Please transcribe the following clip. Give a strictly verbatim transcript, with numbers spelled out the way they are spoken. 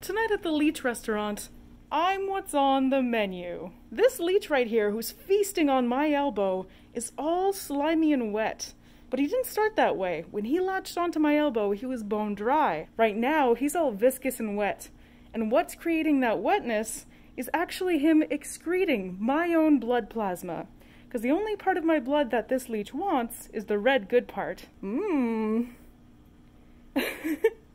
Tonight at the Leech restaurant, I'm what's on the menu. This leech right here, who's feasting on my elbow, is all slimy and wet. But he didn't start that way. When he latched onto my elbow, he was bone dry. Right now, he's all viscous and wet. And what's creating that wetness is actually him excreting my own blood plasma. Because the only part of my blood that this leech wants is the red good part. Mmm.